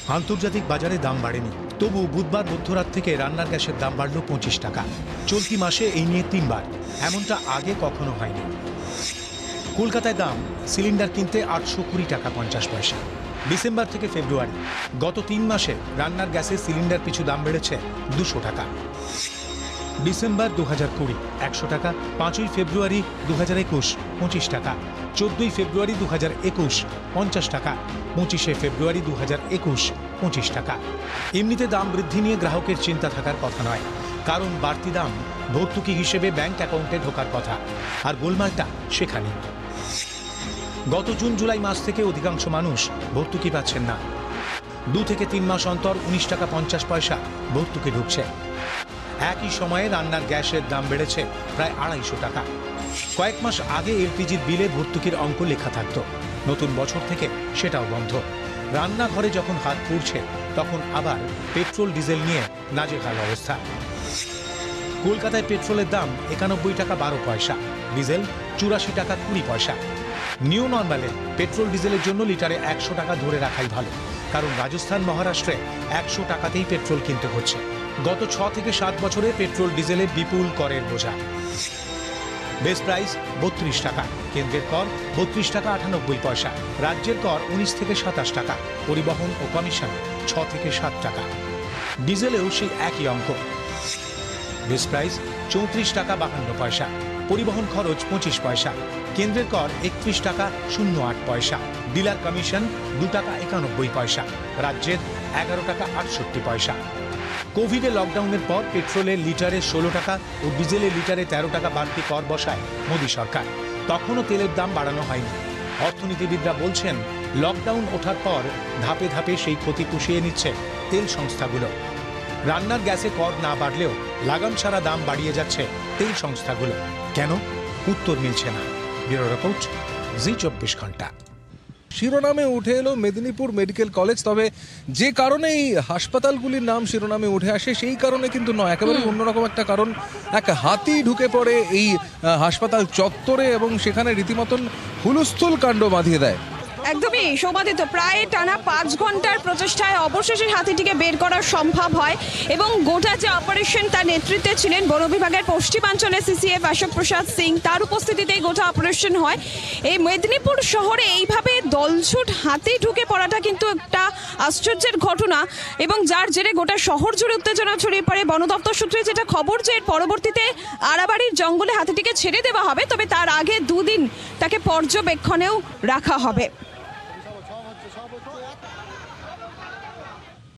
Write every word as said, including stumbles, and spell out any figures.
আন্তর্জাতিক বাজারে দাম বাড়েনি, তবু বুধবার মধ্যরাত থেকে রান্নার গ্যাসের দাম বাড়ল পঁচিশ টাকা। চলতি মাসে এই নিয়ে তিনবার, এমনটা আগে কখনো হয়নি। কলকাতায় দাম সিলিন্ডার কিনতে আটশো কুড়ি টাকা পঞ্চাশ পয়সা। ডিসেম্বর থেকে ফেব্রুয়ারি গত তিন মাসে রান্নার গ্যাসের সিলিন্ডার পিছু দাম বেড়েছে দুশো টাকা। ডিসেম্বর দু হাজার কুড়ি একশো টাকা, পাঁচই ফেব্রুয়ারি দু হাজার একুশ পঁচিশ টাকা, চোদ্দই ফেব্রুয়ারি দু হাজার একুশ পঞ্চাশ টাকা, পঁচিশে ফেব্রুয়ারি দু হাজার একুশ পঁচিশ টাকা। এমনিতে দাম বৃদ্ধি নিয়ে গ্রাহকের চিন্তা থাকার কথা নয়, কারণ বাড়তি দাম ভর্তুকি হিসেবে ব্যাংক অ্যাকাউন্টে ঢোকার কথা, আর গোলমালটা সেখানে। গত জুন জুলাই মাস থেকে অধিকাংশ মানুষ ভর্তুকি পাচ্ছেন না। দু থেকে তিন মাস অন্তর উনিশ টাকা পঞ্চাশ পয়সা ভর্তুকি ঢুকছে। একই সময়ে রান্নার গ্যাসের দাম বেড়েছে প্রায় আড়াইশো টাকা। কয়েক মাস আগে এলপিজির বিলে ভর্তুকির অঙ্ক লেখা থাকত, নতুন বছর থেকে সেটাও বন্ধ। রান্নাঘরে যখন হাত পুড়ছে তখন আবার পেট্রোল ডিজেল নিয়ে নাজেহাল অবস্থা। কলকাতায় পেট্রোলের দাম একানব্বই টাকা বারো পয়সা, ডিজেল চুরাশি টাকা কুড়ি পয়সা। নিউ নর্মালে পেট্রোল ডিজেলের জন্য লিটারে একশো টাকা ধরে রাখাই ভালো, কারণ রাজস্থান মহারাষ্ট্রে একশো টাকাতেই পেট্রোল কিনতে হচ্ছে। গত ছ থেকে সাত বছরে পেট্রোল ডিজেলে বিপুল করের বোঝা। বেস প্রাইস বত্রিশ টাকা, কেন্দ্রের কর বত্রিশ টাকা আটানব্বই পয়সা, রাজ্যের কর উনিশ থেকে সাতাশ টাকা, পরিবহন ও কমিশন ছ থেকে সাত টাকা। ডিজেলেও সেই একই অঙ্ক। বেস প্রাইস চৌত্রিশ টাকা বাহান্ন পয়সা, পরিবহন খরচ পঁচিশ পয়সা, কেন্দ্রের কর একত্রিশ টাকা শূন্য আট পয়সা, ডিলার কমিশন দু টাকা একানব্বই পয়সা, রাজ্যের এগারো টাকা আটষট্টি পয়সা। কোভিডে লকডাউনের পর পেট্রোলের লিটারে ষোলো টাকা ও ডিজেলের লিটারে তেরো টাকা বাড়তি কর বসায় মোদী সরকার। তখনও তেলের দাম বাড়ানো হয়নি। অর্থনীতিবিদরা বলছেন, লকডাউন ওঠার পর ধাপে ধাপে সেই ক্ষতি পুষিয়ে নিচ্ছে তেল সংস্থাগুলো। রান্নার গ্যাসে কর না বাড়লেও লাগাম ছাড়া দাম বাড়িয়ে যাচ্ছে তেল সংস্থাগুলো। কেন? উত্তর মিলছে না। ব্যুরো রিপোর্ট, জি চব্বিশ ঘন্টা। শিরোনামে উঠে এলো মেদিনীপুর মেডিকেল কলেজ, তবে যে কারণে এই হাসপাতালগুলির নাম শিরোনামে উঠে আসে সেই কারণে কিন্তু নয়, একেবারে অন্যরকম একটা কারণ। এক হাতি ঢুকে পড়ে এই হাসপাতাল চত্বরে এবং সেখানে রীতিমতন হুলস্থুল কাণ্ড বাঁধিয়ে দেয়। একদমই সমাধিত, প্রায় টানা পাঁচ ঘন্টার প্রচেষ্টায় অবশেষে হাতিটিকে বের করা সম্ভব হয় এবং গোটা যে অপারেশন তার নেতৃত্বে ছিলেন বন বিভাগের পশ্চিমাঞ্চলের সিসিএফ অশোক প্রসাদ সিং, তার উপস্থিতিতেই গোটা অপারেশন হয়। এই মেদিনীপুর শহরে এইভাবে দলছুট হাতি ঢুকে পড়াটা কিন্তু একটা আশ্চর্যের ঘটনা এবং যার জেরে গোটা শহর জুড়ে উত্তেজনা ছড়িয়ে পড়ে। বন দপ্তর সূত্রে যেটা খবর যে এর পরবর্তীতে আড়াবাড়ির জঙ্গলে হাতিটিকে ছেড়ে দেওয়া হবে, তবে তার আগে দুদিন তাকে পর্যবেক্ষণেও রাখা হবে।